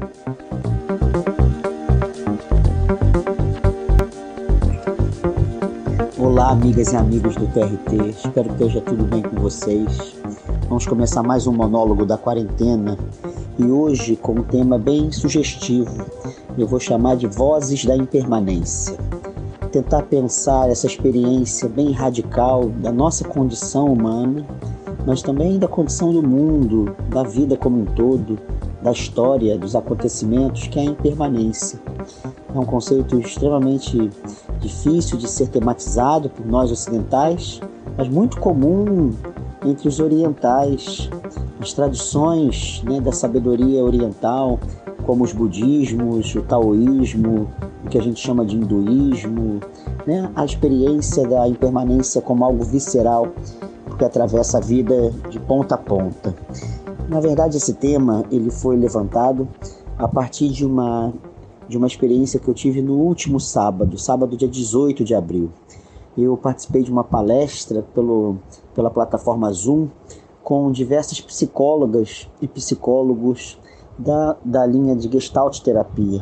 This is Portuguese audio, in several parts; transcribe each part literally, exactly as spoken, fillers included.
Olá, amigas e amigos do T R T, espero que esteja tudo bem com vocês. Vamos começar mais um monólogo da quarentena e hoje com um tema bem sugestivo. Eu vou chamar de Vozes da Impermanência. Tentar pensar essa experiência bem radical da nossa condição humana, mas também da condição do mundo, da vida como um todo, da história, dos acontecimentos, que é a impermanência. É um conceito extremamente difícil de ser tematizado por nós ocidentais, mas muito comum entre os orientais. As tradições, né, da sabedoria oriental, como os budismos, o taoísmo, o que a gente chama de hinduísmo, né, a experiência da impermanência como algo visceral, que atravessa a vida de ponta a ponta. Na verdade, esse tema ele foi levantado a partir de uma, de uma experiência que eu tive no último sábado, sábado dia dezoito de abril. Eu participei de uma palestra pelo, pela plataforma Zoom com diversas psicólogas e psicólogos da, da linha de Gestalt terapia.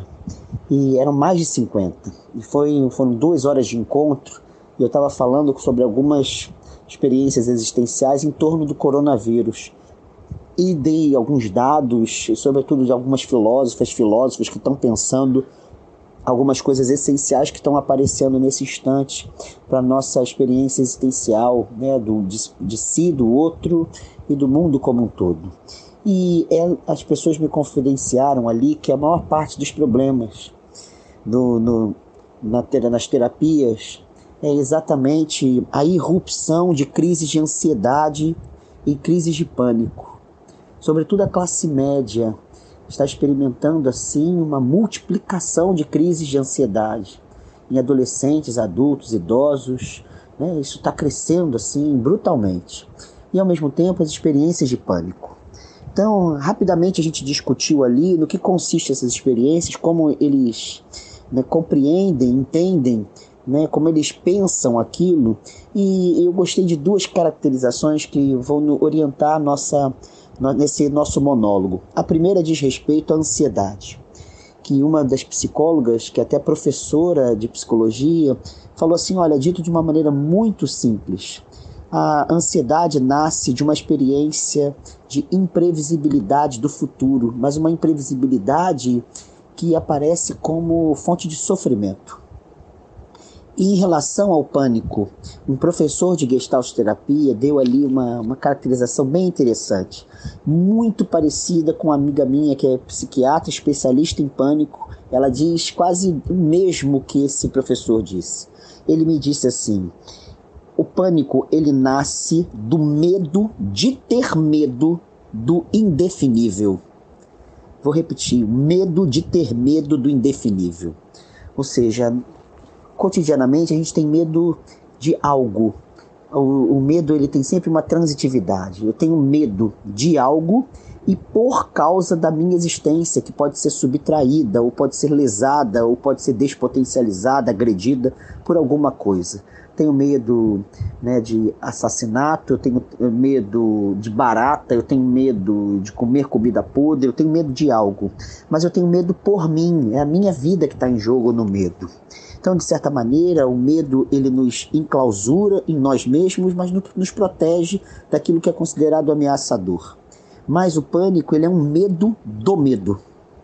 E eram mais de cinquenta. E foi, foram duas horas de encontro e eu estava falando sobre algumas experiências existenciais em torno do coronavírus. E dei alguns dados, sobretudo de algumas filósofas, filósofos que estão pensando algumas coisas essenciais que estão aparecendo nesse instante para a nossa experiência existencial, né, do, de, de si, do outro e do mundo como um todo. E é, as pessoas me confidenciaram ali que a maior parte dos problemas do, no, na, nas terapias é exatamente a irrupção de crises de ansiedade e crises de pânico. Sobretudo a classe média está experimentando assim uma multiplicação de crises de ansiedade em adolescentes, adultos, idosos, né? Isso está crescendo assim brutalmente. E ao mesmo tempo as experiências de pânico. Então, rapidamente a gente discutiu ali no que consistem essas experiências, como eles, né, compreendem, entendem, né, como eles pensam aquilo, e eu gostei de duas caracterizações que vão orientar a nossa, nesse nosso monólogo. A primeira diz respeito à ansiedade, que uma das psicólogas, que é até professora de psicologia, falou assim, olha, dito de uma maneira muito simples, a ansiedade nasce de uma experiência de imprevisibilidade do futuro, mas uma imprevisibilidade que aparece como fonte de sofrimento. E em relação ao pânico, um professor de Gestalt terapia deu ali uma, uma caracterização bem interessante, muito parecida com uma amiga minha que é psiquiatra, especialista em pânico. Ela diz quase o mesmo que esse professor disse. Ele me disse assim, o pânico ele nasce do medo de ter medo do indefinível. Vou repetir, medo de ter medo do indefinível. Ou seja, cotidianamente a gente tem medo de algo. O, o medo ele tem sempre uma transitividade. Eu tenho medo de algo e por causa da minha existência, que pode ser subtraída, ou pode ser lesada, ou pode ser despotencializada, agredida por alguma coisa. Tenho medo, né, de assassinato, eu tenho medo de barata, eu tenho medo de comer comida podre, eu tenho medo de algo. Mas eu tenho medo por mim, é a minha vida que está em jogo no medo. Então, de certa maneira, o medo ele nos enclausura em nós mesmos, mas nos protege daquilo que é considerado ameaçador. Mas o pânico ele é um medo do medo.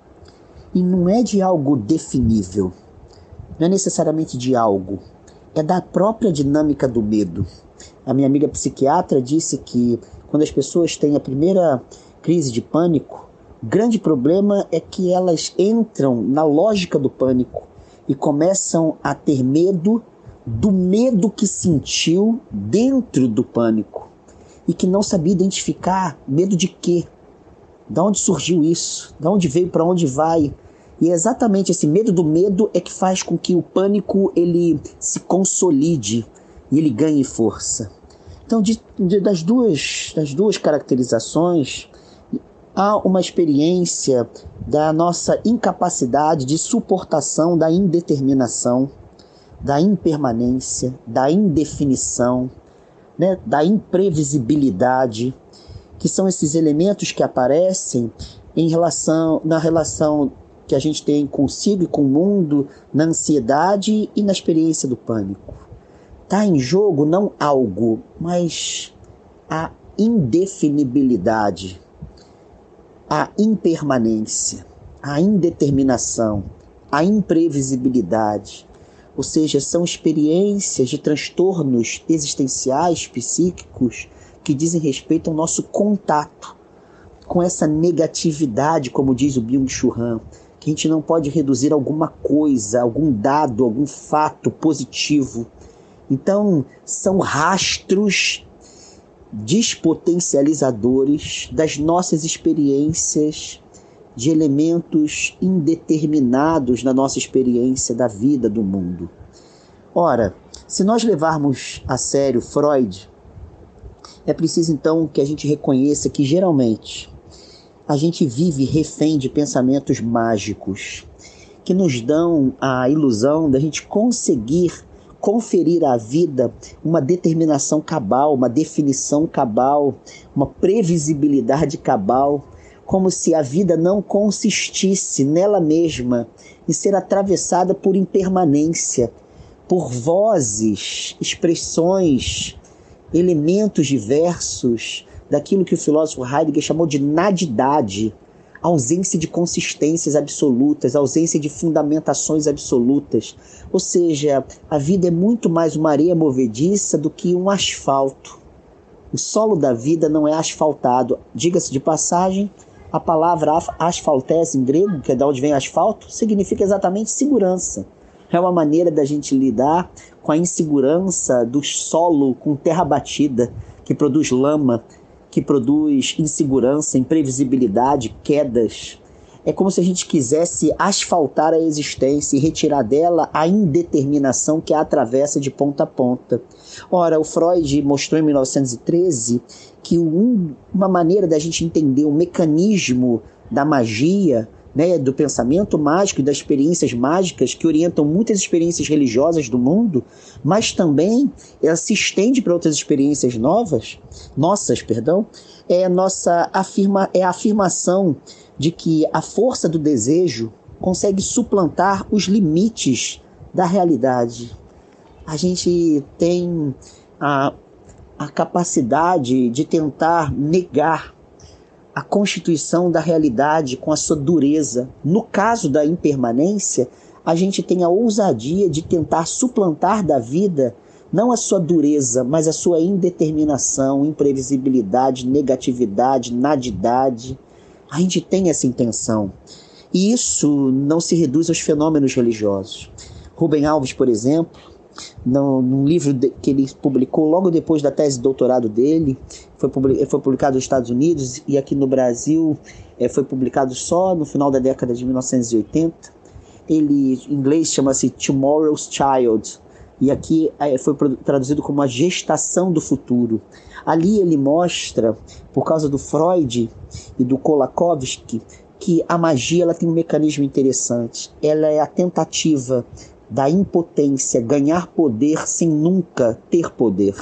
E não é de algo definível, não é necessariamente de algo. É da própria dinâmica do medo. A minha amiga psiquiatra disse que quando as pessoas têm a primeira crise de pânico, o grande problema é que elas entram na lógica do pânico e começam a ter medo do medo que sentiu dentro do pânico e que não sabia identificar medo de quê, de onde surgiu isso, de onde veio, para onde vai. E é exatamente esse medo do medo é que faz com que o pânico ele se consolide e ele ganhe força. Então, de, de, das, duas, das duas caracterizações, há uma experiência da nossa incapacidade de suportação da indeterminação, da impermanência, da indefinição, né, da imprevisibilidade, que são esses elementos que aparecem em relação, na relação que a gente tem consigo e com o mundo, na ansiedade e na experiência do pânico. Está em jogo não algo, mas a indefinibilidade, a impermanência, a indeterminação, a imprevisibilidade. Ou seja, são experiências de transtornos existenciais, psíquicos, que dizem respeito ao nosso contato com essa negatividade, como diz o Byung-Chul Han, que a gente não pode reduzir alguma coisa, algum dado, algum fato positivo. Então, são rastros despotencializadores das nossas experiências, de elementos indeterminados na nossa experiência da vida, do mundo. Ora, se nós levarmos a sério Freud, é preciso então que a gente reconheça que geralmente a gente vive refém de pensamentos mágicos que nos dão a ilusão da gente conseguir conferir à vida uma determinação cabal, uma definição cabal, uma previsibilidade cabal, como se a vida não consistisse nela mesma em ser atravessada por impermanência, por vozes, expressões, elementos diversos daquilo que o filósofo Heidegger chamou de nadidade, ausência de consistências absolutas, ausência de fundamentações absolutas. Ou seja, a vida é muito mais uma areia movediça do que um asfalto. O solo da vida não é asfaltado. Diga-se de passagem, a palavra asfaltés em grego, que é de onde vem asfalto, significa exatamente segurança. É uma maneira da gente lidar com a insegurança do solo com terra batida, que produz lama, que produz insegurança, imprevisibilidade, quedas. É como se a gente quisesse asfaltar a existência e retirar dela a indeterminação que a atravessa de ponta a ponta. Ora, o Freud mostrou em mil novecentos e treze que um, uma maneira da gente entender o mecanismo da magia, né, do pensamento mágico e das experiências mágicas que orientam muitas experiências religiosas do mundo, mas também ela se estende para outras experiências novas, nossas, perdão, é a nossa afirma, é a afirmação de que a força do desejo consegue suplantar os limites da realidade. A gente tem a, a capacidade de tentar negar a constituição da realidade com a sua dureza. No caso da impermanência, a gente tem a ousadia de tentar suplantar da vida não a sua dureza, mas a sua indeterminação, imprevisibilidade, negatividade, nadidade. A gente tem essa intenção. E isso não se reduz aos fenômenos religiosos. Rubem Alves, por exemplo, no, num livro de, que ele publicou logo depois da tese de doutorado dele, foi, public, foi publicado nos Estados Unidos e aqui no Brasil é, foi publicado só no final da década de mil novecentos e oitenta. Ele, em inglês, chama-se Tomorrow's Child, e aqui é, foi traduzido como a gestação do futuro. Ali ele mostra, por causa do Freud e do Kolakowski, que a magia ela tem um mecanismo interessante. Ela é a tentativa da impotência, ganhar poder sem nunca ter poder.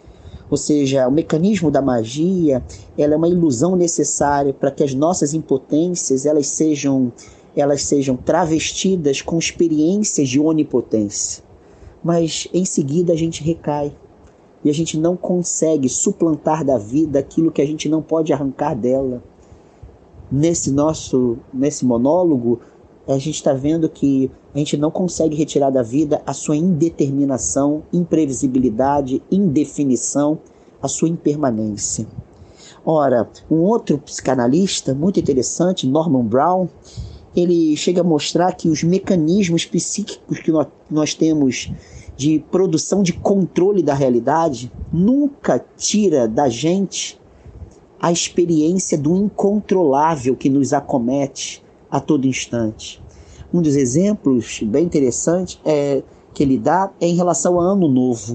Ou seja, o mecanismo da magia ela é uma ilusão necessária para que as nossas impotências elas sejam, elas sejam travestidas com experiências de onipotência. Mas em seguida a gente recai e a gente não consegue suplantar da vida aquilo que a gente não pode arrancar dela. Nesse nosso, nesse monólogo, a gente está vendo que a gente não consegue retirar da vida a sua indeterminação, imprevisibilidade, indefinição, a sua impermanência. Ora, um outro psicanalista muito interessante, Norman Brown, ele chega a mostrar que os mecanismos psíquicos que nós, nós temos de produção de controle da realidade nunca tira da gente a experiência do incontrolável que nos acomete a todo instante. Um dos exemplos bem interessantes é, que ele dá é em relação ao Ano Novo.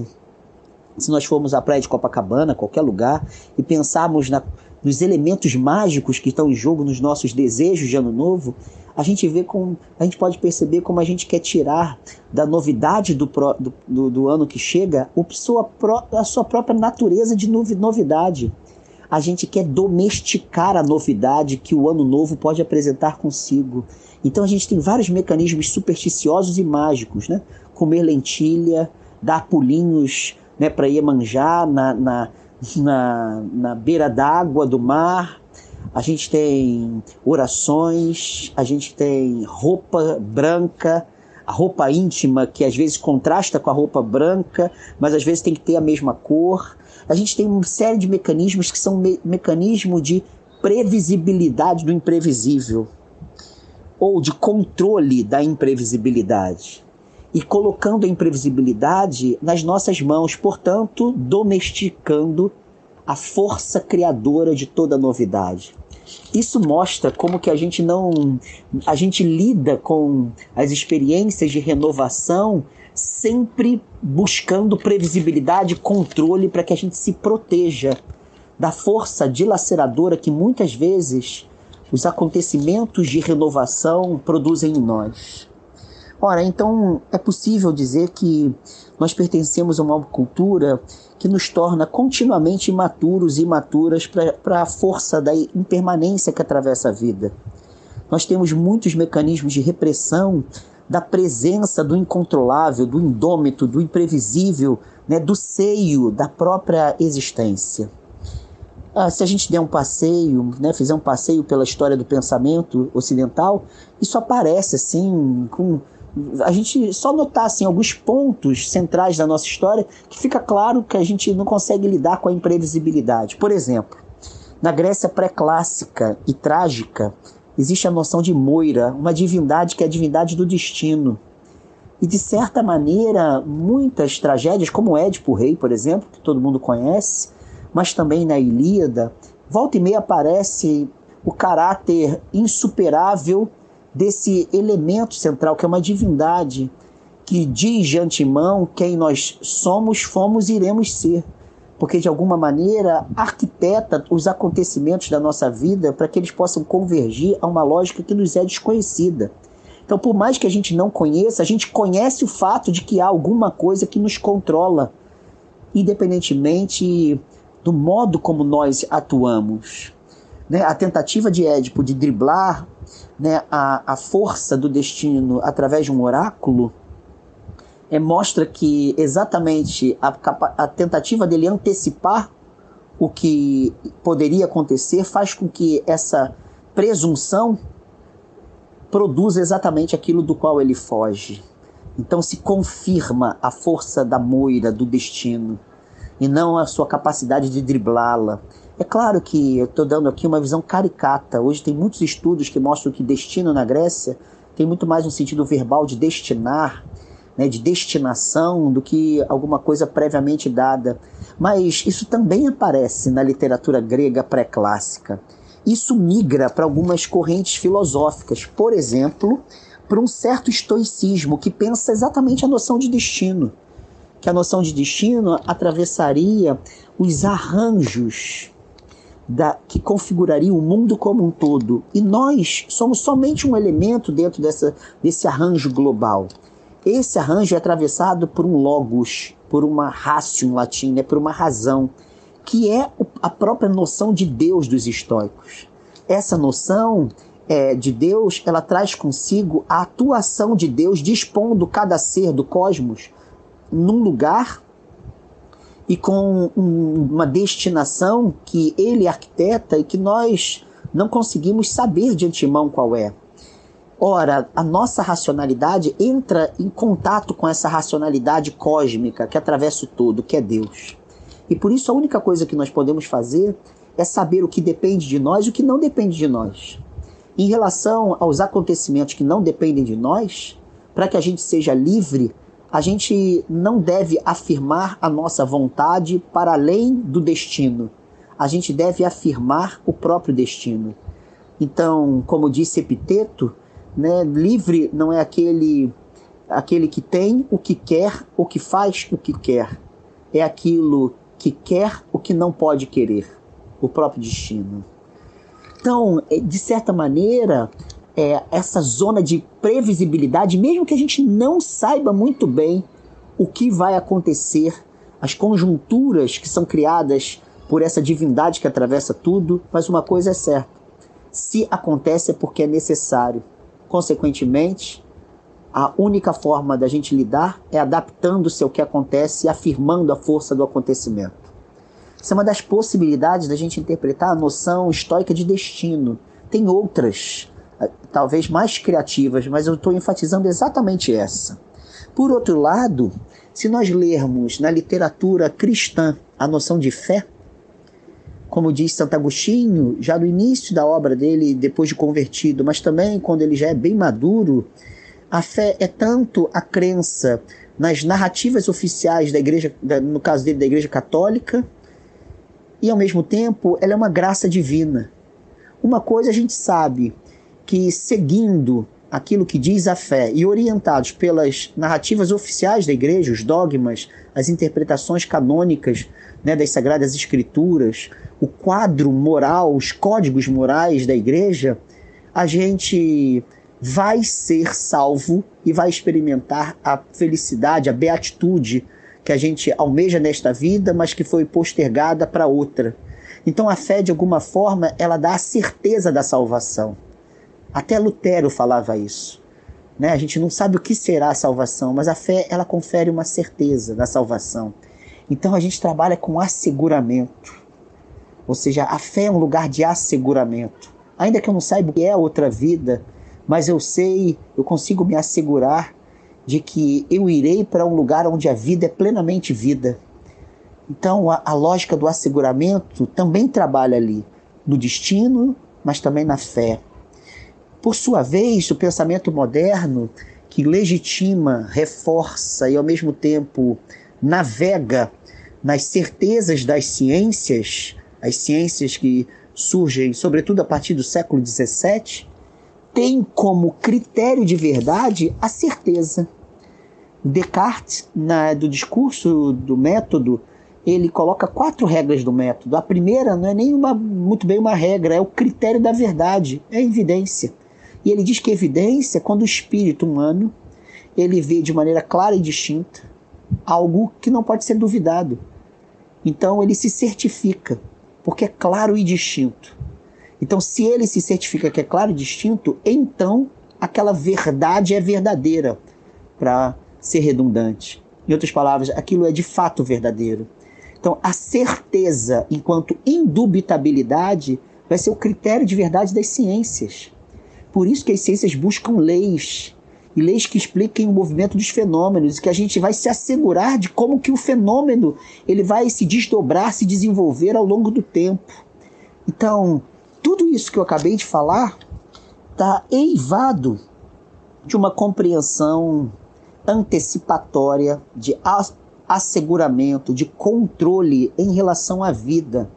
Se nós formos à praia de Copacabana, qualquer lugar, e pensarmos na, nos elementos mágicos que estão em jogo nos nossos desejos de Ano Novo, a gente vê como, a gente pode perceber como a gente quer tirar da novidade do, do, do, do ano que chega a sua, a sua própria natureza de novidade. A gente quer domesticar a novidade que o ano novo pode apresentar consigo. Então a gente tem vários mecanismos supersticiosos e mágicos, né? Comer lentilha, dar pulinhos, né, para Iemanjá na, na, na, na beira d'água do mar. A gente tem orações, a gente tem roupa branca, a roupa íntima que às vezes contrasta com a roupa branca, mas às vezes tem que ter a mesma cor. A gente tem uma série de mecanismos que são me mecanismos de previsibilidade do imprevisível, ou de controle da imprevisibilidade. E colocando a imprevisibilidade nas nossas mãos, portanto, domesticando a força criadora de toda novidade. Isso mostra como que a gente não, a gente lida com as experiências de renovação sempre buscando previsibilidade e controle para que a gente se proteja da força dilaceradora que muitas vezes os acontecimentos de renovação produzem em nós. Ora, então é possível dizer que nós pertencemos a uma cultura que nos torna continuamente imaturos e imaturas para a força da impermanência que atravessa a vida. Nós temos muitos mecanismos de repressão da presença do incontrolável, do indômito, do imprevisível, né, do seio da própria existência. Ah, se a gente der um passeio, né, fizer um passeio pela história do pensamento ocidental, isso aparece assim, com a gente só notar assim, alguns pontos centrais da nossa história que fica claro que a gente não consegue lidar com a imprevisibilidade. Por exemplo, na Grécia pré-clássica e trágica, existe a noção de Moira, uma divindade que é a divindade do destino. E, de certa maneira, muitas tragédias, como Édipo Rei, por exemplo, que todo mundo conhece, mas também na Ilíada, volta e meia aparece o caráter insuperável desse elemento central, que é uma divindade que diz de antemão quem nós somos, fomos e iremos ser. Porque, de alguma maneira, arquiteta os acontecimentos da nossa vida para que eles possam convergir a uma lógica que nos é desconhecida. Então, por mais que a gente não conheça, a gente conhece o fato de que há alguma coisa que nos controla, independentemente do modo como nós atuamos. Né? A tentativa de Édipo de driblar, né, a, a força do destino através de um oráculo é, mostra que exatamente a, a tentativa dele antecipar o que poderia acontecer faz com que essa presunção produza exatamente aquilo do qual ele foge. Então se confirma a força da moira do destino e não a sua capacidade de driblá-la. É claro que eu estou dando aqui uma visão caricata. Hoje tem muitos estudos que mostram que destino na Grécia tem muito mais um sentido verbal de destinar, né, de destinação, do que alguma coisa previamente dada. Mas isso também aparece na literatura grega pré-clássica. Isso migra para algumas correntes filosóficas. Por exemplo, para um certo estoicismo que pensa exatamente a noção de destino. Que a noção de destino atravessaria os arranjos Da, que configuraria o mundo como um todo. E nós somos somente um elemento dentro dessa, desse arranjo global. Esse arranjo é atravessado por um logos, por uma ratio em latim, né, por uma razão, que é a própria noção de Deus dos estoicos. Essa noção é, de Deus, ela traz consigo a atuação de Deus dispondo cada ser do cosmos num lugar e com um, uma destinação que ele arquiteta e que nós não conseguimos saber de antemão qual é. Ora, a nossa racionalidade entra em contato com essa racionalidade cósmica que atravessa o todo, que é Deus. E por isso a única coisa que nós podemos fazer é saber o que depende de nós e o que não depende de nós. Em relação aos acontecimentos que não dependem de nós, para que a gente seja livre, a gente não deve afirmar a nossa vontade para além do destino. A gente deve afirmar o próprio destino. Então, como disse Epiteto, né, livre não é aquele, aquele que tem o que quer ou que faz o que quer. É aquilo que quer o que não pode querer, o próprio destino. Então, de certa maneira, é, essa zona de previsibilidade, mesmo que a gente não saiba muito bem o que vai acontecer, as conjunturas que são criadas por essa divindade que atravessa tudo, mas uma coisa é certa: se acontece é porque é necessário. Consequentemente, a única forma da gente lidar é adaptando-se ao que acontece e afirmando a força do acontecimento. Essa é uma das possibilidades da gente interpretar a noção estoica de destino. Tem outras, talvez mais criativas, mas eu estou enfatizando exatamente essa. Por outro lado, se nós lermos na literatura cristã a noção de fé, como diz Santo Agostinho, já no início da obra dele, depois de convertido, mas também quando ele já é bem maduro, a fé é tanto a crença nas narrativas oficiais da igreja, no caso dele da Igreja Católica, e ao mesmo tempo ela é uma graça divina. Uma coisa a gente sabe, que seguindo aquilo que diz a fé e orientados pelas narrativas oficiais da igreja, os dogmas, as interpretações canônicas, né, das Sagradas Escrituras, o quadro moral, os códigos morais da igreja, a gente vai ser salvo e vai experimentar a felicidade, a beatitude que a gente almeja nesta vida, mas que foi postergada para outra. Então a fé, de alguma forma, ela dá a certeza da salvação. Até Lutero falava isso, né? A gente não sabe o que será a salvação, mas a fé, ela confere uma certeza da salvação. Então a gente trabalha com asseguramento. Ou seja, a fé é um lugar de asseguramento. Ainda que eu não saiba o que é a outra vida, mas eu sei, eu consigo me assegurar de que eu irei para um lugar onde a vida é plenamente vida. Então a, a lógica do asseguramento também trabalha ali, no destino, mas também na fé. Por sua vez, o pensamento moderno, que legitima, reforça e ao mesmo tempo navega nas certezas das ciências, as ciências que surgem sobretudo a partir do século dezessete, tem como critério de verdade a certeza. Descartes, na, do discurso do método, ele coloca quatro regras do método. A primeira não é nem uma, muito bem uma regra, é o critério da verdade, é a evidência. E ele diz que evidência é quando o espírito humano ele vê de maneira clara e distinta algo que não pode ser duvidado. Então ele se certifica, porque é claro e distinto. Então se ele se certifica que é claro e distinto, então aquela verdade é verdadeira, para ser redundante. Em outras palavras, aquilo é de fato verdadeiro. Então a certeza enquanto indubitabilidade vai ser o critério de verdade das ciências. Por isso que as ciências buscam leis, e leis que expliquem o movimento dos fenômenos, e que a gente vai se assegurar de como que o fenômeno ele vai se desdobrar, se desenvolver ao longo do tempo. Então, tudo isso que eu acabei de falar está eivado de uma compreensão antecipatória, de asseguramento, de controle em relação à vida.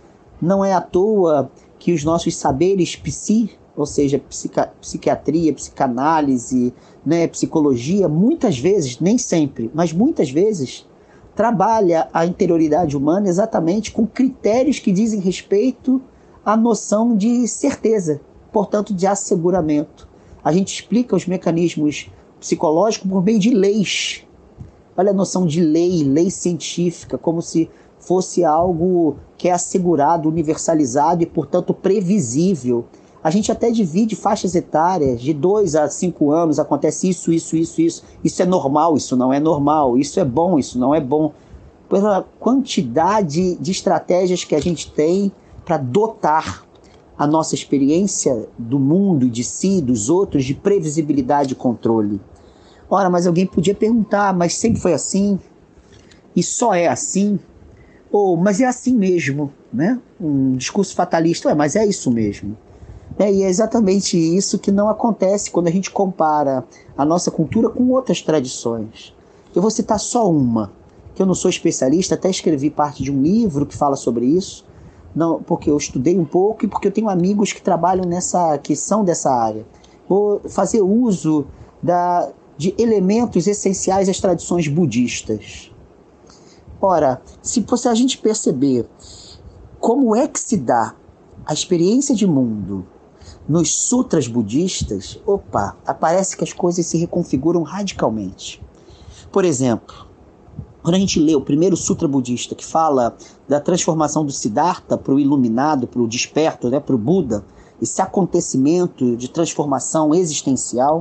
Não é à toa que os nossos saberes psi, ou seja, psica, psiquiatria, psicanálise, né, psicologia, muitas vezes, nem sempre, mas muitas vezes, trabalha a interioridade humana exatamente com critérios que dizem respeito à noção de certeza, portanto, de asseguramento. A gente explica os mecanismos psicológicos por meio de leis. Olha a noção de lei, lei científica, como se fosse algo que é assegurado, universalizado e, portanto, previsível. A gente até divide faixas etárias, de dois a cinco anos, acontece isso, isso, isso, isso. Isso é normal, isso não é normal, isso é bom, isso não é bom. Pela quantidade de estratégias que a gente tem para dotar a nossa experiência do mundo, de si, dos outros, de previsibilidade e controle. Ora, mas alguém podia perguntar, mas sempre foi assim? E só é assim? Ou, mas é assim mesmo, né? Um discurso fatalista, ué, mas é isso mesmo. É, e é exatamente isso que não acontece quando a gente compara a nossa cultura com outras tradições. Eu vou citar só uma, que eu não sou especialista, até escrevi parte de um livro que fala sobre isso, não, porque eu estudei um pouco e porque eu tenho amigos que trabalham nessa, que são dessa área. Vou fazer uso da, de elementos essenciais das tradições budistas. Ora, se, se a gente perceber como é que se dá a experiência de mundo nos sutras budistas, opa, aparece que as coisas se reconfiguram radicalmente. Por exemplo, Quando a gente lê o primeiro sutra budista, que fala da transformação do Siddhartha para o iluminado, para o desperto, né, para o Buda, esse acontecimento de transformação existencial,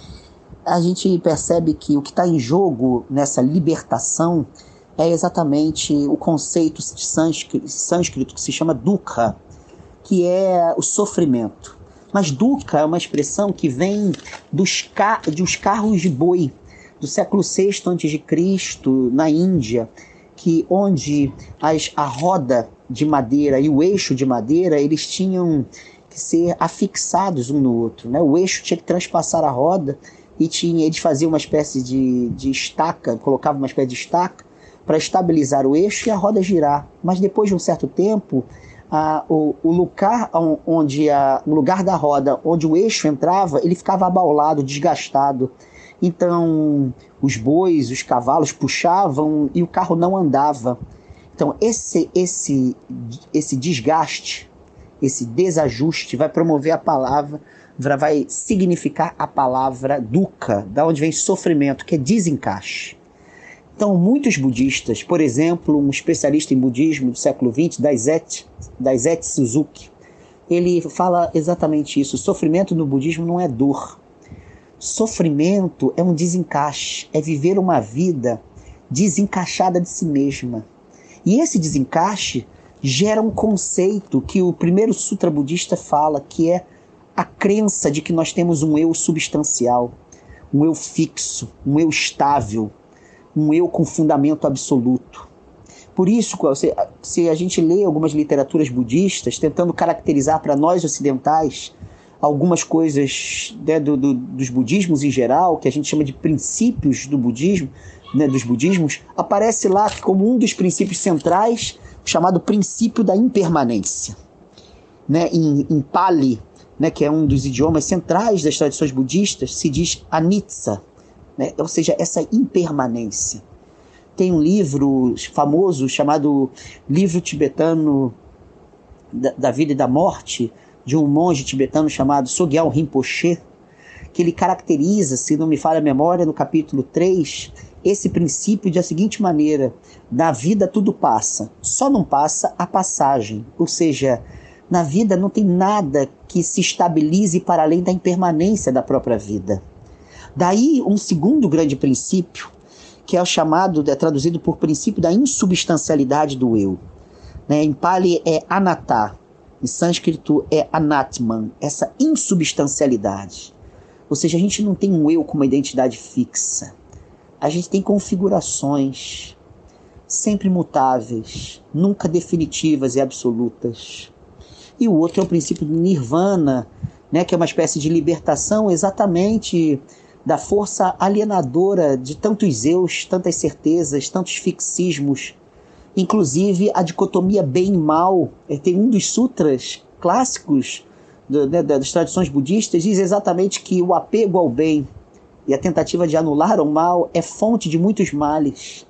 a gente percebe que o que está em jogo nessa libertação é exatamente o conceito de sânscrito, sânscrito que se chama dukkha, que é o sofrimento. Mas dukkha é uma expressão que vem dos, car dos carros de boi, do século sexto antes de Cristo, na Índia, que onde as, a roda de madeira e o eixo de madeira, eles tinham que ser afixados um no outro, né? O eixo tinha que transpassar a roda e tinha, eles faziam uma espécie de, de estaca, colocavam uma espécie de estaca para estabilizar o eixo e a roda girar. Mas depois de um certo tempo, a, o, o lugar onde a, o lugar da roda, onde o eixo entrava, ele ficava abaulado, desgastado. Então, os bois, os cavalos puxavam e o carro não andava. Então, esse, esse, esse desgaste, esse desajuste vai promover a palavra, vai significar a palavra dukkha, da onde vem sofrimento, que é desencaixe. Então, muitos budistas, por exemplo, um especialista em budismo do século vinte, Daisetsu, Daisetsu Suzuki, ele fala exatamente isso. O sofrimento no budismo não é dor. Sofrimento é um desencaixe, é viver uma vida desencaixada de si mesma. E esse desencaixe gera um conceito que o primeiro sutra budista fala, que é a crença de que nós temos um eu substancial, um eu fixo, um eu estável, um eu com fundamento absoluto. Por isso, se a gente lê algumas literaturas budistas tentando caracterizar para nós ocidentais algumas coisas, né, do, do, dos budismos em geral, que a gente chama de princípios do budismo, né, dos budismos, aparece lá como um dos princípios centrais, chamado princípio da impermanência. Né, em, em Pali, né, que é um dos idiomas centrais das tradições budistas, se diz anicca, né, ou seja, essa impermanência. Tem um livro famoso chamado Livro Tibetano da, da Vida e da Morte, de um monge tibetano chamado Sogyal Rinpoche, que ele caracteriza, se não me falha a memória, no capítulo três, esse princípio da seguinte maneira: na vida tudo passa, só não passa a passagem. Ou seja, na vida não tem nada que se estabilize para além da impermanência da própria vida. Daí um segundo grande princípio, que é o chamado, é traduzido por princípio da insubstancialidade do eu. Né? Em Pali é anatta, em sânscrito é anatman, essa insubstancialidade. Ou seja, a gente não tem um eu com uma identidade fixa. A gente tem configurações sempre mutáveis, nunca definitivas e absolutas. E o outro é o princípio do nirvana, né, que é uma espécie de libertação exatamente da força alienadora de tantos eus, tantas certezas, tantos fixismos. Inclusive a dicotomia bem e mal. Tem um dos sutras clássicos do, né, das tradições budistas, diz exatamente que o apego ao bem e a tentativa de anular o mal é fonte de muitos males.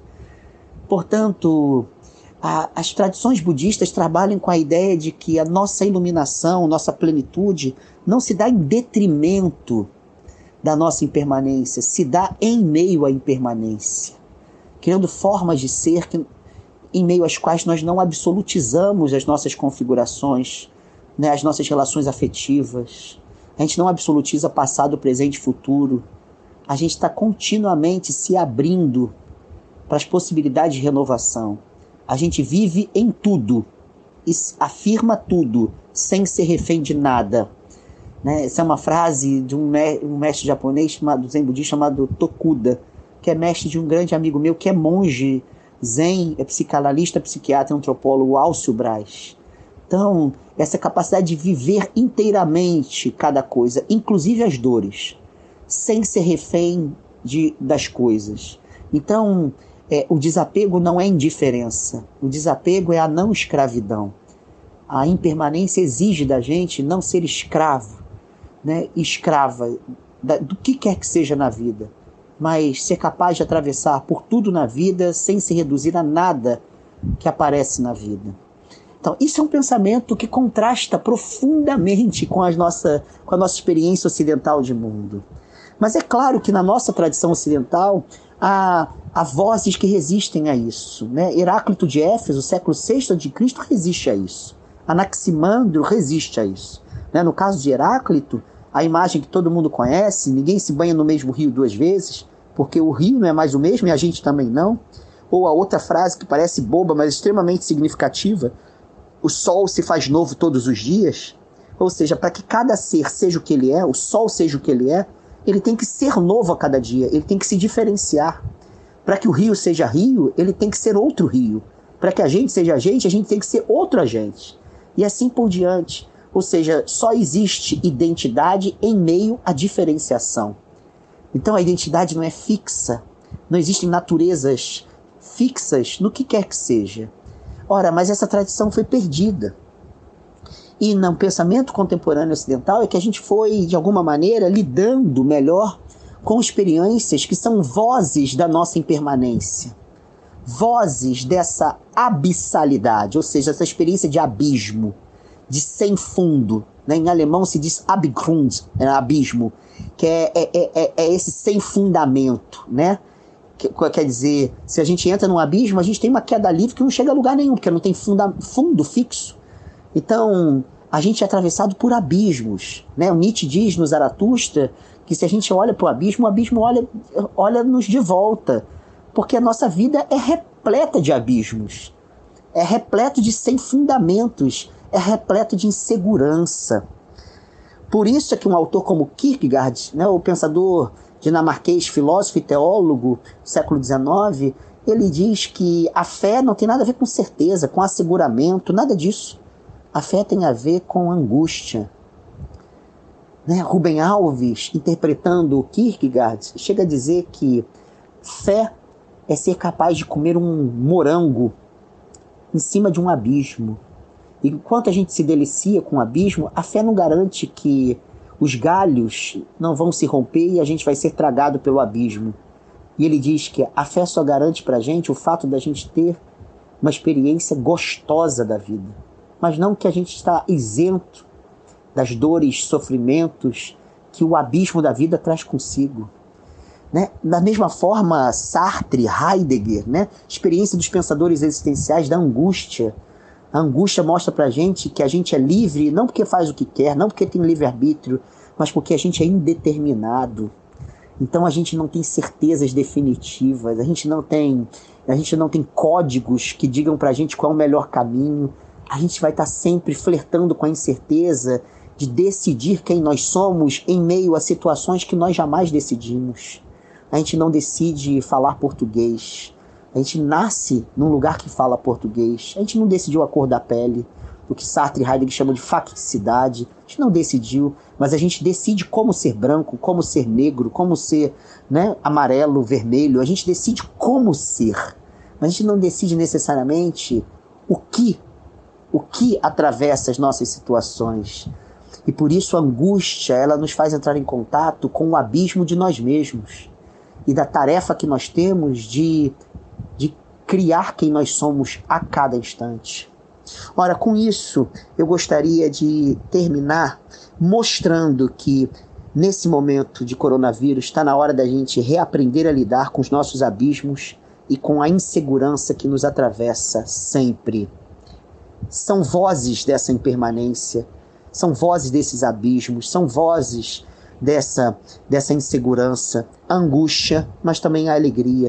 Portanto, a, as tradições budistas trabalham com a ideia de que a nossa iluminação, nossa plenitude, não se dá em detrimento da nossa impermanência, se dá em meio à impermanência, criando formas de ser que, em meio às quais nós não absolutizamos as nossas configurações, né, as nossas relações afetivas. A gente não absolutiza passado, presente e futuro. A gente está continuamente se abrindo para as possibilidades de renovação. A gente vive em tudo e afirma tudo, sem ser refém de nada. Né? Essa é uma frase de um, me um mestre japonês, chamado, zen budista, chamado Tokuda, que é mestre de um grande amigo meu, que é monge zen, é psicanalista, psiquiatra, antropólogo, Alcio Braz. Então, essa capacidade de viver inteiramente cada coisa, inclusive as dores, sem ser refém de, das coisas. Então, é, o desapego não é indiferença, o desapego é a não escravidão. A impermanência exige da gente não ser escravo, né, escrava da, do que quer que seja na vida, mas ser capaz de atravessar por tudo na vida sem se reduzir a nada que aparece na vida. Então, isso é um pensamento que contrasta profundamente com, as nossa, com a nossa experiência ocidental de mundo. Mas é claro que na nossa tradição ocidental, a, há vozes que resistem a isso, né? Heráclito de Éfeso, século sexto antes de Cristo, resiste a isso. Anaximandro resiste a isso. Né? No caso de Heráclito, a imagem que todo mundo conhece, ninguém se banha no mesmo rio duas vezes, porque o rio não é mais o mesmo e a gente também não. Ou a outra frase que parece boba, mas extremamente significativa, o sol se faz novo todos os dias. Ou seja, para que cada ser seja o que ele é, o sol seja o que ele é, ele tem que ser novo a cada dia, ele tem que se diferenciar. Para que o rio seja rio, ele tem que ser outro rio. Para que a gente seja a gente, a gente tem que ser outro agente. E assim por diante. Ou seja, só existe identidade em meio à diferenciação. Então a identidade não é fixa. Não existem naturezas fixas no que quer que seja. Ora, mas essa tradição foi perdida. E no pensamento contemporâneo ocidental é que a gente foi, de alguma maneira, lidando melhor com experiências que são vozes da nossa impermanência. Vozes dessa abissalidade, ou seja, essa experiência de abismo, de sem fundo. Né? Em alemão se diz Abgrund, é, abismo, que é, é, é, é esse sem fundamento, né? Que, quer dizer, se a gente entra num abismo, a gente tem uma queda livre que não chega a lugar nenhum, porque não tem funda, fundo fixo. Então, a gente é atravessado por abismos. Né? O Nietzsche diz no Zaratustra que se a gente olha para o abismo, o abismo olha, olha-nos de volta, porque a nossa vida é repleta de abismos, é repleto de sem fundamentos, é repleto de insegurança. Por isso é que um autor como Kierkegaard, né, o pensador dinamarquês, filósofo e teólogo do século dezenove, ele diz que a fé não tem nada a ver com certeza, com asseguramento, nada disso. A fé tem a ver com angústia. Né? Rubem Alves, interpretando Kierkegaard, chega a dizer que fé é ser capaz de comer um morango em cima de um abismo. E enquanto a gente se delicia com o abismo, a fé não garante que os galhos não vão se romper e a gente vai ser tragado pelo abismo. E ele diz que a fé só garante para a gente o fato da gente ter uma experiência gostosa da vida, mas não que a gente está isento das dores, sofrimentos que o abismo da vida traz consigo. Né? Da mesma forma, Sartre, Heidegger, né? Experiência dos pensadores existenciais da angústia. A angústia mostra pra gente que a gente é livre, não porque faz o que quer, não porque tem livre-arbítrio, mas porque a gente é indeterminado. Então a gente não tem certezas definitivas, a gente não tem, a gente não tem códigos que digam pra gente qual é o melhor caminho. A gente vai estar sempre flertando com a incerteza de decidir quem nós somos em meio a situações que nós jamais decidimos. A gente não decide falar português. A gente nasce num lugar que fala português. A gente não decidiu a cor da pele, o que Sartre e Heidegger chamam de facticidade. A gente não decidiu, mas a gente decide como ser branco, como ser negro, como ser, né, amarelo, vermelho. A gente decide como ser, mas a gente não decide necessariamente o que, o que atravessa as nossas situações. E por isso a angústia, ela nos faz entrar em contato com o abismo de nós mesmos e da tarefa que nós temos de de criar quem nós somos a cada instante. Ora, com isso, eu gostaria de terminar mostrando que, nesse momento de coronavírus, está na hora da gente reaprender a lidar com os nossos abismos e com a insegurança que nos atravessa sempre. São vozes dessa impermanência, são vozes desses abismos, são vozes dessa, dessa insegurança, a angústia, mas também a alegria.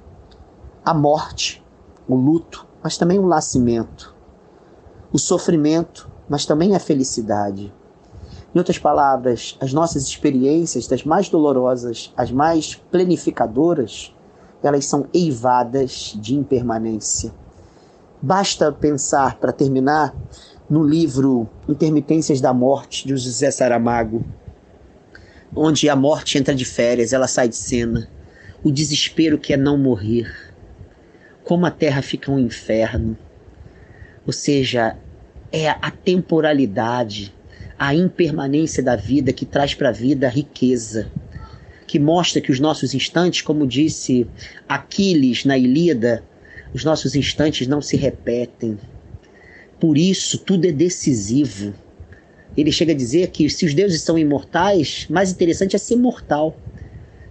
A morte, o luto, mas também o nascimento. O sofrimento, mas também a felicidade. Em outras palavras, as nossas experiências, das mais dolorosas às mais planificadoras, elas são eivadas de impermanência. Basta pensar, para terminar, no livro Intermitências da Morte, de José Saramago, onde a morte entra de férias, ela sai de cena. O desespero que é não morrer. Como a terra fica um inferno. Ou seja, é a temporalidade, a impermanência da vida que traz para a vida a riqueza, que mostra que os nossos instantes, como disse Aquiles na Ilíada, os nossos instantes não se repetem. Por isso, tudo é decisivo. Ele chega a dizer que se os deuses são imortais, mais interessante é ser mortal.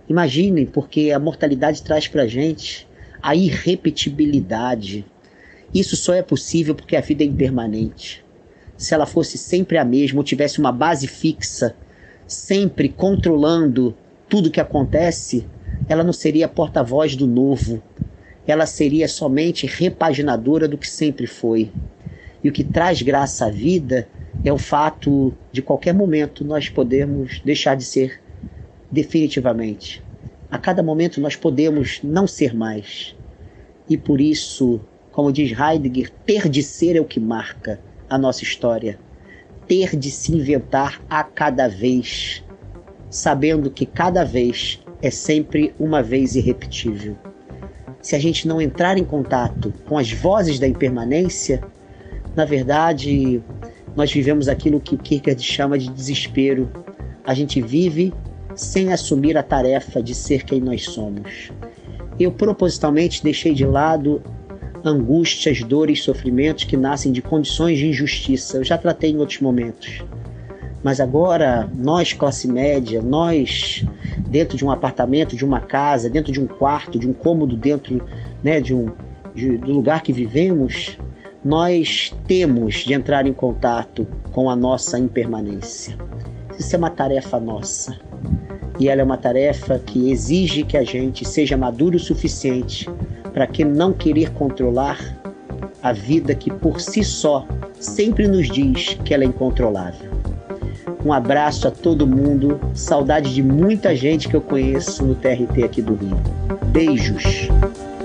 Imaginem, porque a mortalidade traz para a gente a irrepetibilidade. Isso só é possível porque a vida é impermanente. Se ela fosse sempre a mesma, ou tivesse uma base fixa, sempre controlando tudo que acontece, ela não seria porta-voz do novo. Ela seria somente repaginadora do que sempre foi. E o que traz graça à vida é o fato de qualquer momento nós podermos deixar de ser definitivamente. A cada momento nós podemos não ser mais. E por isso, como diz Heidegger, ter de ser é o que marca a nossa história. Ter de se inventar a cada vez, sabendo que cada vez é sempre uma vez irrepetível. Se a gente não entrar em contato com as vozes da impermanência, na verdade, nós vivemos aquilo que Kierkegaard chama de desespero. A gente vive sem assumir a tarefa de ser quem nós somos. Eu propositalmente deixei de lado angústias, dores, sofrimentos que nascem de condições de injustiça. Eu já tratei em outros momentos. Mas agora, nós, classe média, nós, dentro de um apartamento, de uma casa, dentro de um quarto, de um cômodo, dentro, né, de um, de, do lugar que vivemos, nós temos de entrar em contato com a nossa impermanência. Isso é uma tarefa nossa. E ela é uma tarefa que exige que a gente seja maduro o suficiente para que não querer controlar a vida que por si só sempre nos diz que ela é incontrolável. Um abraço a todo mundo, saudade de muita gente que eu conheço no T R T aqui do Rio. Beijos!